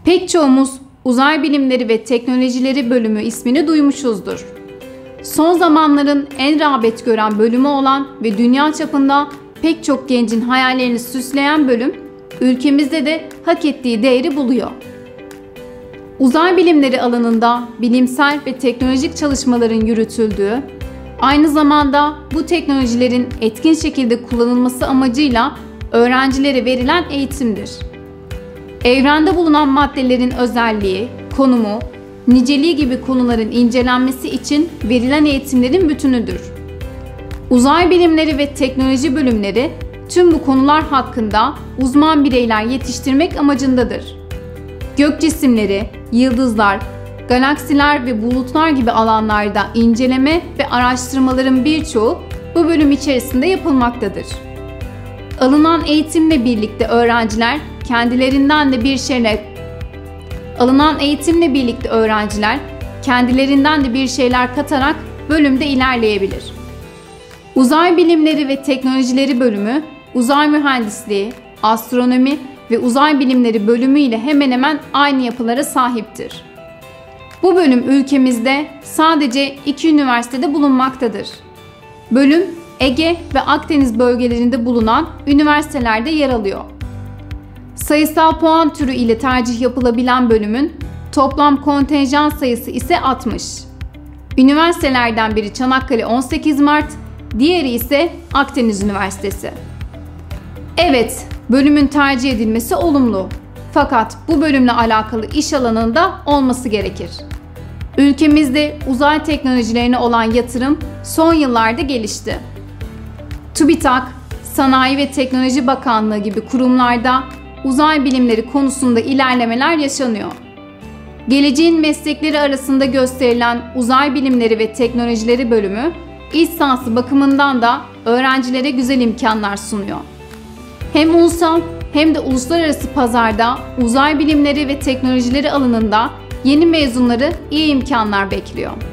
Pek çoğumuz Uzay Bilimleri ve Teknolojileri bölümü ismini duymuşuzdur. Son zamanların en rağbet gören bölümü olan ve dünya çapında pek çok gencin hayallerini süsleyen bölüm, ülkemizde de hak ettiği değeri buluyor. Uzay bilimleri alanında bilimsel ve teknolojik çalışmaların yürütüldüğü, aynı zamanda bu teknolojilerin etkin şekilde kullanılması amacıyla öğrencilere verilen eğitimdir. Evrende bulunan maddelerin özelliği, konumu, niceliği gibi konuların incelenmesi için verilen eğitimlerin bütünüdür. Uzay bilimleri ve teknoloji bölümleri tüm bu konular hakkında uzman bireyler yetiştirmek amacındadır. Gök cisimleri, yıldızlar, galaksiler ve bulutlar gibi alanlarda inceleme ve araştırmaların birçoğu bu bölüm içerisinde yapılmaktadır. Alınan eğitimle birlikte öğrenciler kendilerinden de bir şeyler katarak bölümde ilerleyebilir. Uzay bilimleri ve teknolojileri bölümü, uzay mühendisliği, astronomi ve uzay bilimleri bölümü ile hemen hemen aynı yapılara sahiptir. Bu bölüm ülkemizde sadece 2 üniversitede bulunmaktadır. Bölüm, Ege ve Akdeniz bölgelerinde bulunan üniversitelerde yer alıyor. Sayısal puan türü ile tercih yapılabilen bölümün toplam kontenjan sayısı ise 60. Üniversitelerden biri Çanakkale 18 Mart, diğeri ise Akdeniz Üniversitesi. Evet, bölümün tercih edilmesi olumlu. Fakat bu bölümle alakalı iş alanında olması gerekir. Ülkemizde uzay teknolojilerine olan yatırım son yıllarda gelişti. TÜBİTAK, Sanayi ve Teknoloji Bakanlığı gibi kurumlarda uzay bilimleri konusunda ilerlemeler yaşanıyor. Geleceğin meslekleri arasında gösterilen Uzay Bilimleri ve Teknolojileri bölümü, iş sahansı bakımından da öğrencilere güzel imkanlar sunuyor. Hem ulusal hem de uluslararası pazarda uzay bilimleri ve teknolojileri alanında yeni mezunları iyi imkanlar bekliyor.